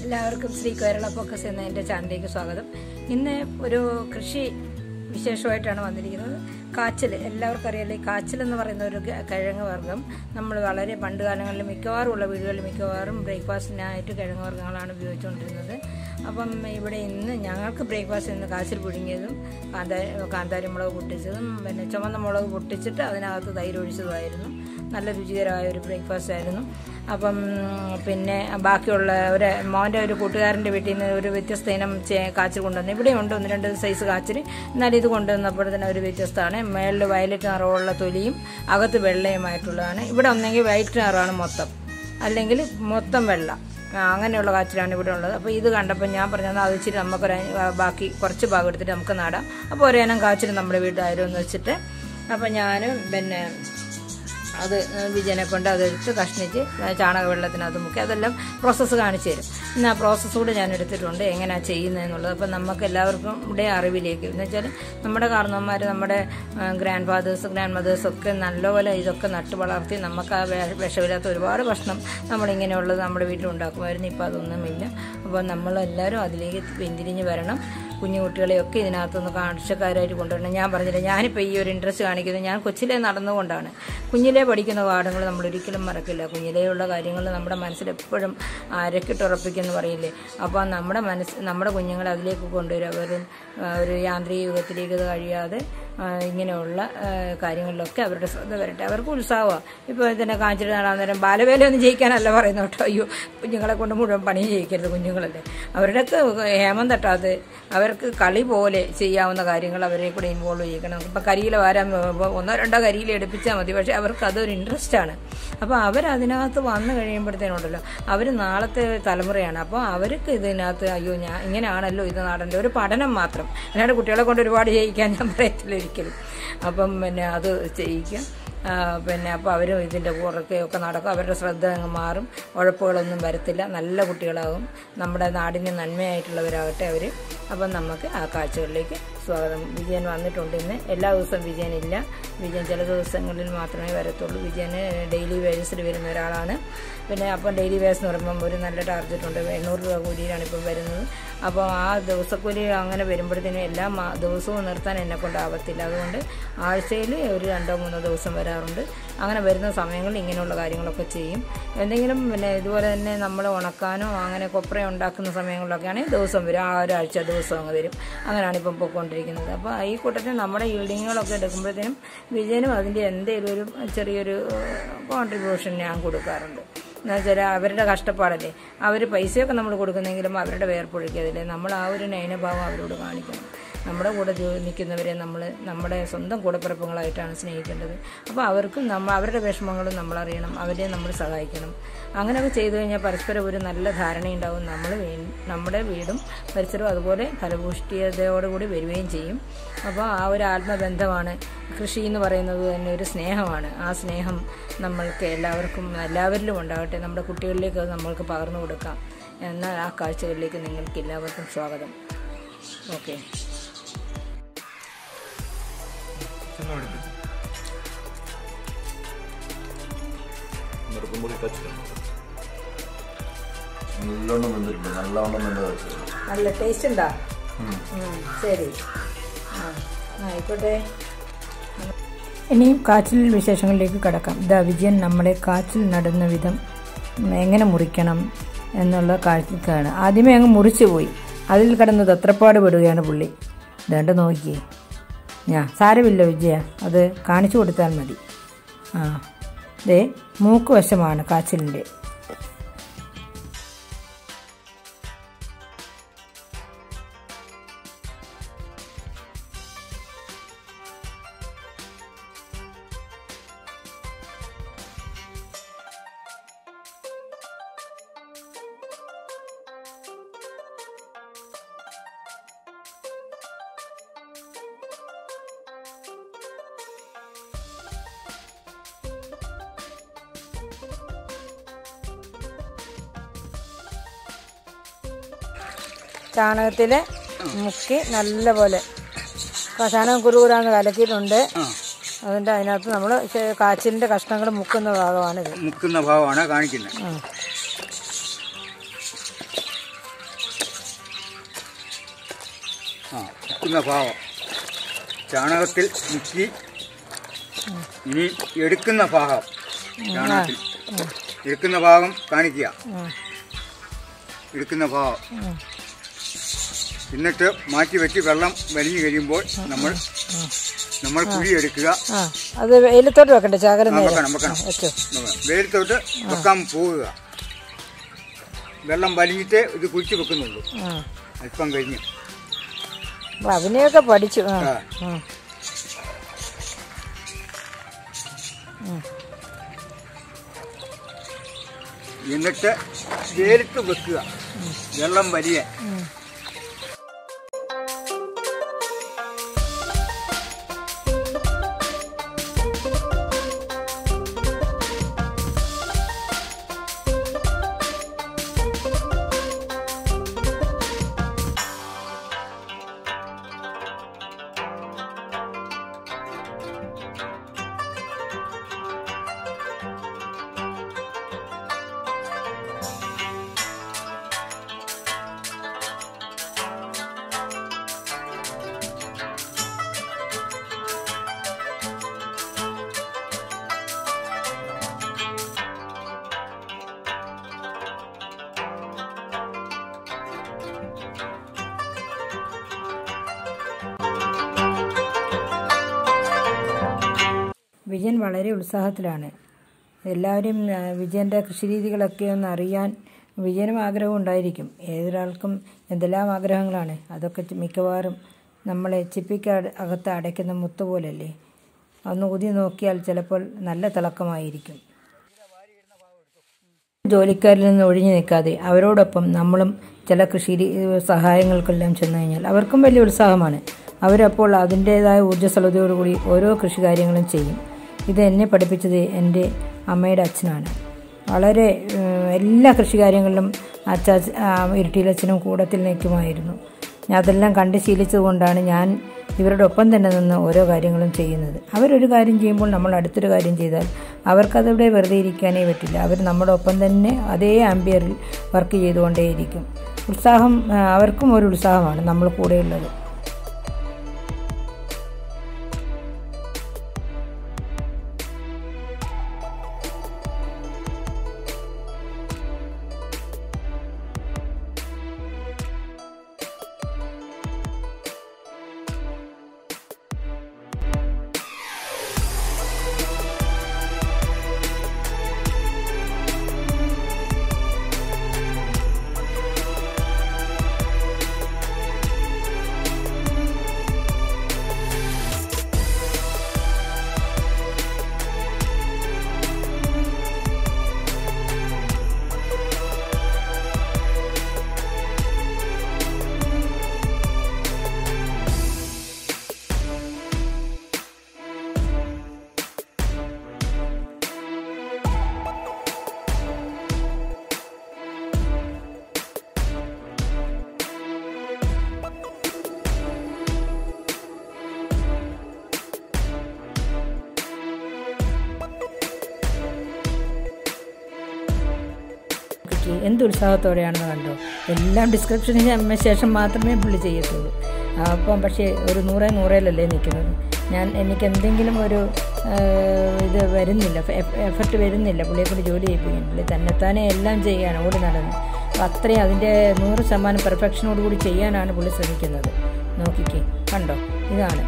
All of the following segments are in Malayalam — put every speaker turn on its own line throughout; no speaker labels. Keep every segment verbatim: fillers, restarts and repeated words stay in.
എല്ലാവർക്കും ശ്രീ കേരള ഫോക്കസ് എന്ന എൻ്റെ ചാനലിലേക്ക് സ്വാഗതം. ഇന്ന് ഒരു കൃഷി വിശേഷമായിട്ടാണ് വന്നിരിക്കുന്നത്. കാച്ചിൽ, എല്ലാവർക്കും അറിയാലേ, കാച്ചിൽ എന്ന് പറയുന്ന ഒരു കിഴങ്ങ് വർഗ്ഗം നമ്മൾ വളരെ പണ്ട് കാലങ്ങളിൽ മിക്കവാറും ഉള്ള വീടുകളിൽ മിക്കവാറും ബ്രേക്ക്ഫാസ്റ്റിനായിട്ട് കിഴങ്ങ് വർഗ്ഗങ്ങളാണ് ഉപയോഗിച്ചുകൊണ്ടിരുന്നത്. അപ്പം ഇവിടെ ഇന്ന് ഞങ്ങൾക്ക് ബ്രേക്ക്ഫാസ്റ്റ് ഇന്ന് കാച്ചിൽ പുഴുങ്ങിയതും കാന്താരി കാന്താരി മുളക് പൊട്ടിച്ചതും പിന്നെ ചുമന്ന മുളക് പൊട്ടിച്ചിട്ട് അതിനകത്ത് തൈര് ഒഴിച്ചതുമായിരുന്നു. നല്ല രുചികരമായ ഒരു ബ്രേക്ക്ഫാസ്റ്റ് ആയിരുന്നു. അപ്പം പിന്നെ ബാക്കിയുള്ള ഒരു മോൻ്റെ ഒരു കൂട്ടുകാരൻ്റെ വീട്ടിൽ നിന്ന് ഒരു വ്യത്യസ്ത ഇനം കാച്ചിൽ കൊണ്ടുവന്നു. ഇവിടെ ഉണ്ട് ഒന്ന് രണ്ട് സൈസ് കാച്ചിൽ, എന്നാലും ഇത് കൊണ്ടുവന്നപ്പോൾ തന്നെ ഒരു വ്യത്യസ്തമാണ്. മേളിൽ വയലറ്റ് നിറമുള്ള തൊലിയും അകത്ത് വെള്ളയുമായിട്ടുള്ളതാണ്. ഇവിടെ ഒന്നെങ്കിൽ വൈറ്റ് നിറമാണ് മൊത്തം, അല്ലെങ്കിൽ മൊത്തം വെള്ള, അങ്ങനെയുള്ള കാച്ചിലാണ് ഇവിടെ ഉള്ളത്. അപ്പോൾ ഇത് കണ്ടപ്പോൾ ഞാൻ പറഞ്ഞത് അത് ഇച്ചിരി നമുക്കൊരു ബാക്കി കുറച്ച് ഭാഗം എടുത്തിട്ട് നമുക്ക് നടാം. അപ്പോൾ ഒരേനം കാച്ചിൽ നമ്മുടെ വീട്ടിലായിരുന്നു എന്ന് വെച്ചിട്ട് അപ്പം ഞാൻ പിന്നെ അത് വിജയനെ കൊണ്ട് അതെടുത്ത് കഷ്ണിച്ച് ചാണക വെള്ളത്തിനകത്ത് മുക്കി അതെല്ലാം പ്രോസസ്സ് കാണിച്ചു തരും. ഇന്ന് ആ പ്രോസസ്സ് കൂടെ ഞാൻ എടുത്തിട്ടുണ്ട്, എങ്ങനെയാണ് ചെയ്യുന്നതെന്നുള്ളത്. അപ്പം നമുക്ക് എല്ലാവർക്കും ഇവിടെ അറിവിലേക്ക് എന്ന് വെച്ചാൽ നമ്മുടെ കാരണവന്മാർ, നമ്മുടെ ഗ്രാൻഡ് ഫാദേഴ്സ് ഗ്രാൻഡ് മദേഴ്സൊക്കെ നല്ലപോലെ ഇതൊക്കെ നട്ട് വളർത്തി നമുക്ക് ആ വിഷമില്ലാത്ത ഒരുപാട് ഭക്ഷണം നമ്മളിങ്ങനെയുള്ളത് നമ്മുടെ വീട്ടിലുണ്ടാക്കുമായിരുന്നു. ഇപ്പോൾ അതൊന്നുമില്ല. അപ്പോൾ നമ്മളെല്ലാവരും അതിലേക്ക് പിന്തിരിഞ്ഞ് വരണം. കുഞ്ഞു കുട്ടികളെയൊക്കെ ഇതിനകത്തൊന്ന് കാഴ്ചക്കാരായിട്ട് കൊണ്ടുവരണം. ഞാൻ പറഞ്ഞില്ല, ഞാനിപ്പോൾ ഈ ഒരു ഇൻട്രസ്റ്റ് കാണിക്കുന്നത് ഞാൻ കൊച്ചിലെ നടന്നുകൊണ്ടാണ്. കുഞ്ഞിലെ പഠിക്കുന്ന പാഠങ്ങൾ നമ്മൾ ഒരിക്കലും മറക്കില്ല. കുഞ്ഞിലെയുള്ള കാര്യങ്ങൾ നമ്മുടെ മനസ്സിൽ എപ്പോഴും അരക്കിട്ടുറപ്പിക്കുമെന്ന് പറയില്ലേ. അപ്പോൾ നമ്മുടെ മനസ്സ് നമ്മുടെ കുഞ്ഞുങ്ങളെ അതിലേക്ക് കൊണ്ടുവരും. അവർ ഒരു യാന്ത്രിക യുഗത്തിലേക്ക് ഇത് കഴിയാതെ ഇങ്ങനെയുള്ള കാര്യങ്ങളിലൊക്കെ അവരുടെ ശ്രദ്ധ വരട്ടെ. അവർക്ക് ഉത്സാഹമാണ്. ഇപ്പോൾ ഇതിനെ കാണിച്ചിട്ട് നടാൻ നേരം ബാലവേലയൊന്നും ജയിക്കാനല്ല പറയുന്നത് കേട്ടോ. അയ്യോ, കുഞ്ഞുങ്ങളെ കൊണ്ട് മുഴുവൻ പണി ചെയ്യിക്കരുത്. കുഞ്ഞുങ്ങളല്ലേ, അവരുടെയൊക്കെ ഹേമം തട്ടാതെ അവർക്ക് കളി പോലെ ചെയ്യാവുന്ന കാര്യങ്ങൾ അവരെ കൂടെ ഇൻവോൾവ് ചെയ്യിക്കണം. ഇപ്പം കരിയില വാരാൻ ഒന്നോ രണ്ടോ കരിയില എടുപ്പിച്ചാൽ മതി, പക്ഷേ അവർക്ക് അതൊരു ഇൻട്രസ്റ്റാണ്. അപ്പോൾ അവരതിനകത്ത് വന്നു കഴിയുമ്പോഴത്തേനുണ്ടല്ലോ അവർ നാളത്തെ തലമുറയാണ്. അപ്പോൾ അവർക്ക് ഇതിനകത്ത് അയ്യോ ഞാൻ ഇങ്ങനെയാണല്ലോ ഇത് നടേണ്ടത്, ഒരു പഠനം മാത്രം. അല്ലാണ്ട് കുട്ടികളെ കൊണ്ട് ഒരുപാട് ചെയ്യിക്കാൻ ഞാൻ പറയത്തില്ല ഒരിക്കലും. അപ്പം പിന്നെ അത് ചെയ്യിക്കാം. പിന്നെ അപ്പോൾ അവരും ഇതിൻ്റെ പുറക്കെയൊക്കെ നടക്കും. അവരുടെ ശ്രദ്ധ അങ്ങ് മാറും, ഉഴപ്പുകളൊന്നും വരത്തില്ല, നല്ല കുട്ടികളാകും, നമ്മുടെ നാടിന് നന്മയായിട്ടുള്ളവരാകട്ടെ അവർ. അപ്പം നമുക്ക് ആ കാഴ്ചകളിലേക്ക് സ്വാഗതം. വിജയൻ വന്നിട്ടുണ്ട് ഇന്ന്. എല്ലാ ദിവസവും വിജയനില്ല, വിജയൻ ചില ദിവസങ്ങളിൽ മാത്രമേ വരത്തുള്ളൂ. വിജയന് ഡെയിലി വേജസിൽ വരുന്ന ഒരാളാണ്. പിന്നെ അപ്പം ഡെയിലി വേജസ് എന്ന് പറയുമ്പം ഒരു നല്ല ടാർജറ്റ് ഉണ്ട്. എണ്ണൂറ് രൂപ കൂലിയിലാണ് ഇപ്പം വരുന്നത്. അപ്പോൾ ആ ദിവസക്കൂലി അങ്ങനെ വരുമ്പോഴത്തേനും എല്ലാ ദിവസവും നിർത്താൻ എന്നെ കൊണ്ടാവത്തില്ല. അതുകൊണ്ട് ആഴ്ചയിൽ ഒരു രണ്ടോ മൂന്നോ ദിവസം വരാറുണ്ട്. അങ്ങനെ വരുന്ന സമയങ്ങളിൽ ഇങ്ങനെയുള്ള കാര്യങ്ങളൊക്കെ ചെയ്യും. എന്തെങ്കിലും പിന്നെ ഇതുപോലെ തന്നെ നമ്മൾ ഉണക്കാനോ അങ്ങനെ കൊപ്ര ഉണ്ടാക്കുന്ന സമയങ്ങളിലൊക്കെയാണെങ്കിൽ ദിവസം വരും. ആ ഒരാഴ്ച ദിവസം അങ്ങ് വരും. അങ്ങനെയാണ് ഇപ്പം പോയിക്കൊണ്ടിരിക്കുന്നത്. അപ്പോൾ ഈ കൂട്ടത്തിൽ നമ്മുടെ ഈൽഡിങ്ങുകളൊക്കെ എടുക്കുമ്പോഴത്തേനും വിജയനും അതിൻ്റെ എന്തെങ്കിലും ഒരു ചെറിയൊരു കോൺട്രിബ്യൂഷൻ ഞാൻ കൊടുക്കാറുണ്ട്. എന്ന് വെച്ചാൽ അവരുടെ കഷ്ടപ്പാടല്ലേ, അവർ പൈസയൊക്കെ നമ്മൾ കൊടുക്കുന്നെങ്കിലും അവരുടെ വേർപ്പൊഴിക്കാതില്ലേ. നമ്മൾ ആ ഒരു നയനഭാവം അവരോട് കാണിക്കണം. നമ്മുടെ കൂടെ നിൽക്കുന്നവരെ നമ്മൾ നമ്മുടെ സ്വന്തം കൂടപ്പിറപ്പുകളായിട്ടാണ് സ്നേഹിക്കേണ്ടത്. അപ്പോൾ അവർക്കും നമ്മൾ അവരുടെ വിഷമങ്ങളും നമ്മളറിയണം, അവരെ നമ്മൾ സഹായിക്കണം. അങ്ങനെയൊക്കെ ചെയ്തു കഴിഞ്ഞാൽ പരസ്പരം ഒരു നല്ല ധാരണയുണ്ടാവും. നമ്മൾ നമ്മുടെ വീടും പരിസരവും അതുപോലെ ഫലഭൂഷ്ടിയതയോടുകൂടി വരികയും ചെയ്യും. അപ്പോൾ ആ ഒരു ആത്മബന്ധമാണ് കൃഷി എന്ന് പറയുന്നത്, തന്നെ ഒരു സ്നേഹമാണ്. ആ സ്നേഹം നമ്മൾക്ക് എല്ലാവർക്കും എല്ലാവരിലും ഉണ്ടാകട്ടെ. നമ്മുടെ കുട്ടികളിലേക്ക് അത് നമ്മൾക്ക് പകർന്നു കൊടുക്കാം. എന്നാൽ ആ കാഴ്ചകളിലേക്ക് നിങ്ങൾക്ക് എല്ലാവർക്കും സ്വാഗതം. ഓക്കെ.
നല്ലോണം വെന്തിട്ടുണ്ട്, നല്ലോണം വെന്തത്,
നല്ല ടേസ്റ്റ് ഉണ്ടാ. ശരി, ആയിക്കോട്ടെ. ഇനിയും കാച്ചിൽ വിശേഷങ്ങളിലേക്ക് കടക്കാം. ഇതാ വിജയൻ നമ്മളെ കാച്ചിൽ നടുന്ന വിധം എങ്ങനെ മുറിക്കണം എന്നുള്ള കാഴ്ചക്കാണ്. ആദ്യമേ അങ്ങ് മുറിച്ചു പോയി, അതിൽ കിടന്ന് തത്രപ്പാട് പെടുകയാണ് പുള്ളി. ഇതാണ്ട് നോക്കിയേ. ഞാൻ സാരമില്ല വിജയ, അത് കാണിച്ചു കൊടുത്താൽ മതി. ആ ദേ മൂക്ക് വശമാണ് കാച്ചിലിൻ്റെ. ചാണകത്തിൽ മുക്കി നല്ലപോലെ ചാണകം കുറുകുറാന്ന് കലക്കിയിട്ടുണ്ട്. അതിൻ്റെ അതിനകത്ത് നമ്മൾ കാച്ചിലിൻ്റെ കഷ്ണങ്ങൾ മുക്കുന്ന ഭാഗമാണിത്.
മുക്കുന്ന ഭാഗമാണ് കാണിക്കുന്നത്. ആ മുക്കുന്ന ഭാഗം ചാണകത്തിൽ മുക്കി ഇനി എടുക്കുന്ന ഭാഗം ചാണകത്തിൽ എടുക്കുന്ന ഭാഗം കാണിക്കുക. എടുക്കുന്ന ഭാഗം എന്നിട്ട് മാറ്റി വെച്ച് വെള്ളം വലിഞ്ഞു കഴിയുമ്പോൾ നമ്മൾ നമ്മൾ കുഴി എടുക്കുക.
അത് വെയിലത്തോട്ട് വെക്കണ്ടേ? ചാകരം
വെക്കണം വെക്കണം വെയിലത്തോട്ട് വെക്കാൻ പോവുക. വെള്ളം വലിഞ്ഞിട്ട് ഇത് കുഴിച്ച് വെക്കുന്നുള്ളൂ. അല്പം കഴിഞ്ഞ്
അതിനെയൊക്കെ പഠിച്ചു.
എന്നിട്ട് വെയിലത്ത് വെക്കുക. വെള്ളം വലിയ
വിജയൻ വളരെ ഉത്സാഹത്തിലാണ്. എല്ലാവരും വിജയൻ്റെ കൃഷിരീതികളൊക്കെ ഒന്ന് അറിയാൻ വിജയനും ആഗ്രഹം ഉണ്ടായിരിക്കും. ഏതൊരാൾക്കും എന്തെല്ലാം ആഗ്രഹങ്ങളാണ്. അതൊക്കെ മിക്കവാറും നമ്മളെ ചിപ്പിക്ക് അകത്ത് അടയ്ക്കുന്ന മുത്ത് പോലല്ലേ. ഒന്ന് ഊതി നോക്കിയാൽ ചിലപ്പോൾ നല്ല തിളക്കമായിരിക്കും. ജോലിക്കാരിൽ നിന്ന് ഒഴിഞ്ഞു നിൽക്കാതെ അവരോടൊപ്പം നമ്മളും ചില കൃഷി സഹായങ്ങൾക്കെല്ലാം ചെന്നു കഴിഞ്ഞാൽ അവർക്കും വലിയ ഉത്സാഹമാണ്. അവരപ്പോൾ അതിൻ്റേതായ ഊർജ്ജസ്വലതയോടുകൂടി ഓരോ കൃഷി കാര്യങ്ങളും ചെയ്യും. ഇത് എന്നെ പഠിപ്പിച്ചത് എൻ്റെ അമ്മയുടെ അച്ഛനാണ്. വളരെ എല്ലാ കൃഷി കാര്യങ്ങളിലും അച്ഛ ഇരട്ടിയിലച്ഛനും കൂടത്തിൽ നിൽക്കുമായിരുന്നു. അതെല്ലാം കണ്ട് ശീലിച്ചതുകൊണ്ടാണ് ഞാൻ ഇവരുടെ ഒപ്പം തന്നെ നിന്ന് ഓരോ കാര്യങ്ങളും ചെയ്യുന്നത്. അവരൊരു കാര്യം ചെയ്യുമ്പോൾ നമ്മൾ അടുത്തൊരു കാര്യം ചെയ്താൽ അവർക്കതവിടെ വെറുതെ ഇരിക്കാനേ പറ്റില്ല. അവർ നമ്മുടെ ഒപ്പം തന്നെ അതേ ആംബിയറിൽ വർക്ക് ചെയ്തുകൊണ്ടേയിരിക്കും. ഉത്സാഹം അവർക്കും ഒരു ഉത്സാഹമാണ് നമ്മൾ കൂടെയുള്ളത്. എന്ത് ഉത്സാഹത്തോടെയാണെന്ന് കണ്ടോ. എല്ലാം ഡിസ്ക്രിപ്ഷന് ശേഷം മാത്രമേ പുള്ളി ചെയ്യത്തുള്ളൂ. അപ്പം പക്ഷേ ഒരു നൂറേ നൂറേലല്ലേ നിൽക്കുന്നത്. ഞാൻ എനിക്ക് എന്തെങ്കിലും ഒരു ഇത് വരുന്നില്ല, എഫർട്ട് വരുന്നില്ല പുള്ളിയെ കൊണ്ട് ജോലി ചെയ്യിപ്പിക്കാൻ. പുള്ളി തന്നെത്താനെ എല്ലാം ചെയ്യാൻ ഓടി നടന്ന് അത്രയും അതിൻ്റെ നൂറ് ശതമാനം പെർഫെക്ഷനോടുകൂടി ചെയ്യാനാണ് പുള്ളി ശ്രമിക്കുന്നത്. നോക്കിക്കേ, കണ്ടോ, ഇതാണ്.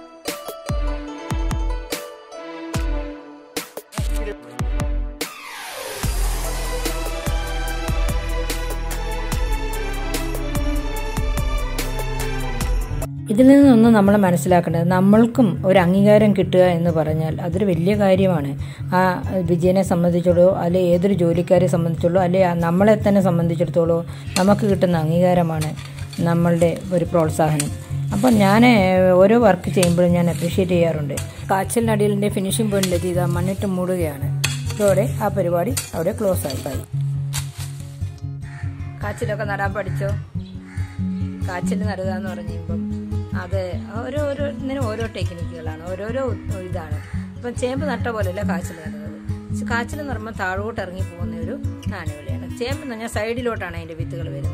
ഇതിൽ നിന്നൊന്നും നമ്മൾ മനസ്സിലാക്കേണ്ടത് നമ്മൾക്കും ഒരു അംഗീകാരം കിട്ടുക എന്ന് പറഞ്ഞാൽ അതൊരു വലിയ കാര്യമാണ്. ആ വിജയനെ സംബന്ധിച്ചോളൂ, അല്ലെ ഏതൊരു ജോലിക്കാരെ സംബന്ധിച്ചോളൂ, അല്ലെ നമ്മളെ തന്നെ സംബന്ധിച്ചിടത്തോളൂ നമുക്ക് കിട്ടുന്ന അംഗീകാരമാണ് നമ്മളുടെ ഒരു പ്രോത്സാഹനം. അപ്പം ഞാൻ ഓരോ വർക്ക് ചെയ്യുമ്പോഴും ഞാൻ അപ്രീഷിയേറ്റ് ചെയ്യാറുണ്ട്. കാച്ചലിനടിയിലിൻ്റെ ഫിനിഷിംഗ് പോയിന്റിലെത്തി ഇതാ മണ്ണിട്ട് മൂടുകയാണ്. ഇതോടെ ആ പരിപാടി അവിടെ ക്ലോസ് ആയി. കാച്ചിലൊക്കെ നടാൻ പഠിച്ചോ? കാച്ചിൽ നടുക എന്ന് പറഞ്ഞിപ്പം അത് ഓരോരോ ഇതിനും ഓരോ ടെക്നിക്കുകളാണ്, ഓരോരോ ഇതാണ്. ഇപ്പം ചേമ്പ് നട്ട പോലെയല്ല കാച്ചിൽ നടുന്നത്. കാച്ചിൽ എന്ന് പറയുമ്പോൾ താഴോട്ട് ഇറങ്ങി പോകുന്ന ഒരു നാണ്യവിളയാണ്. ചേമ്പ് എന്ന് പറഞ്ഞാൽ സൈഡിലോട്ടാണ് അതിൻ്റെ വിത്തുകൾ വരുന്നത്.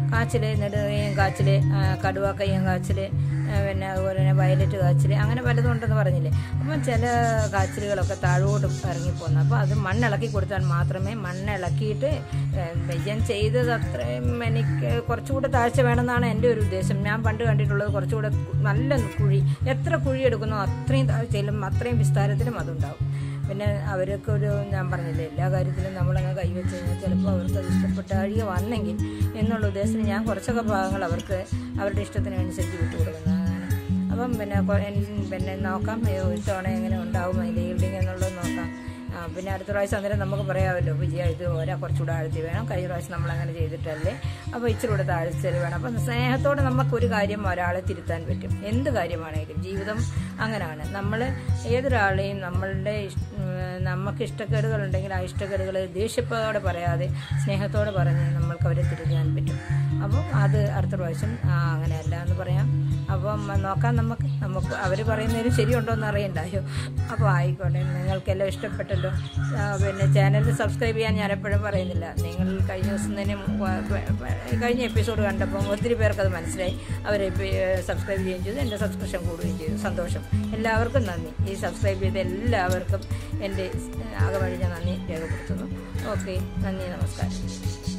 കാച്ചിൽ, നെടുകയും കാച്ചിൽ, കടുവ കയ്യം കാച്ചിൽ, പിന്നെ അതുപോലെ തന്നെ വയലറ്റ് കാച്ചിൽ, അങ്ങനെ പലതും ഉണ്ടെന്ന് പറഞ്ഞില്ലേ. അപ്പം ചില കാച്ചിലുകളൊക്കെ താഴോട്ട് ഇറങ്ങിപ്പോകുന്നു. അപ്പോൾ അത് മണ്ണിളക്കി കൊടുത്താൽ മാത്രമേ, മണ്ണിളക്കിയിട്ട് ഞാൻ ചെയ്തത് അത്രയും എനിക്ക് കുറച്ചുകൂടെ താഴ്ച വേണമെന്നാണ് എൻ്റെ ഒരു ഉദ്ദേശം. ഞാൻ പണ്ട് കണ്ടിട്ടുള്ളത് കുറച്ചുകൂടെ നല്ല കുഴി, എത്ര കുഴി എടുക്കുന്നോ അത്രയും താഴ്ചയിലും അത്രയും വിസ്താരത്തിലും അതുണ്ടാവും. പിന്നെ അവരൊക്കെ ഒരു, ഞാൻ പറഞ്ഞില്ലേ, എല്ലാ കാര്യത്തിലും നമ്മളങ്ങ് കൈവച്ച് കഴിഞ്ഞാൽ ചിലപ്പോൾ അവർക്ക് അത് ഇഷ്ടപ്പെട്ട അഴിക വന്നെങ്കിൽ എന്നുള്ള ഉദ്ദേശത്തിന് ഞാൻ കുറച്ചൊക്കെ ഭാഗങ്ങൾ അവർക്ക് അവരുടെ ഇഷ്ടത്തിനനുസരിച്ച് വിട്ടു കൊടുക്കുന്നതാണ്. അപ്പം പിന്നെ പിന്നെ നോക്കാം ഇത്തവണ എങ്ങനെ ഉണ്ടാവും അതിൻ്റെ ഈൽഡിങ് എന്നുള്ളത് നോക്കാം. പിന്നെ അടുത്ത പ്രാവശ്യം അന്നേരം നമുക്ക് പറയാമല്ലോ, വിജയ ഇത് ഓരോ കുറച്ചുകൂടെ ആഴ്ച വേണം, കഴിഞ്ഞ പ്രാവശ്യം നമ്മളങ്ങനെ ചെയ്തിട്ടല്ലേ, അപ്പോൾ ഇച്ചിരി കൂടെ താഴ്ചയിൽ വേണം. അപ്പം സ്നേഹത്തോടെ നമുക്കൊരു കാര്യം ഒരാളെ തിരുത്താൻ പറ്റും. എന്ത് കാര്യമാണെങ്കിലും ജീവിതം അങ്ങനെയാണ്. നമ്മൾ ഏതൊരാളെയും നമ്മളുടെ നമുക്ക് ഇഷ്ടക്കേടുകളുണ്ടെങ്കിൽ ആ ഇഷ്ടക്കേടുകൾ ദേഷ്യത്തോടെ പറയാതെ സ്നേഹത്തോടെ പറഞ്ഞ് നമ്മൾക്ക് അവരെ തിരുത്താൻ പറ്റും. അപ്പം അത് അടുത്ത പ്രാവശ്യം അങ്ങനെയല്ല എന്ന് പറയാം. അപ്പം നോക്കാം, നമുക്ക് നമുക്ക് അവർ പറയുന്നതിന് ശരിയുണ്ടോ എന്ന് അറിയണ്ടായോ. അപ്പോൾ ആയിക്കോട്ടെ, നിങ്ങൾക്കെല്ലാം ഇഷ്ടപ്പെട്ടല്ലോ. പിന്നെ ചാനൽ സബ്സ്ക്രൈബ് ചെയ്യാൻ ഞാൻ എപ്പോഴും പറയുന്നില്ല. നിങ്ങൾ കഴിഞ്ഞ ദിവസം തന്നെ കഴിഞ്ഞ എപ്പിസോഡ് കണ്ടപ്പോൾ ഒത്തിരി പേർക്കത് മനസ്സിലായി. അവർ സബ്സ്ക്രൈബ് ചെയ്യുകയും ചെയ്തു, എൻ്റെ സബ്സ്ക്രിപ്ഷൻ കൂടുകയും ചെയ്തു. സന്തോഷം. എല്ലാവർക്കും നന്ദി. ഈ സബ്സ്ക്രൈബ് ചെയ്ത എല്ലാവർക്കും എൻ്റെ അകവഴിഞ്ഞ നന്ദി രേഖപ്പെടുത്തുന്നു. ഓക്കെ, നന്ദി, നമസ്കാരം.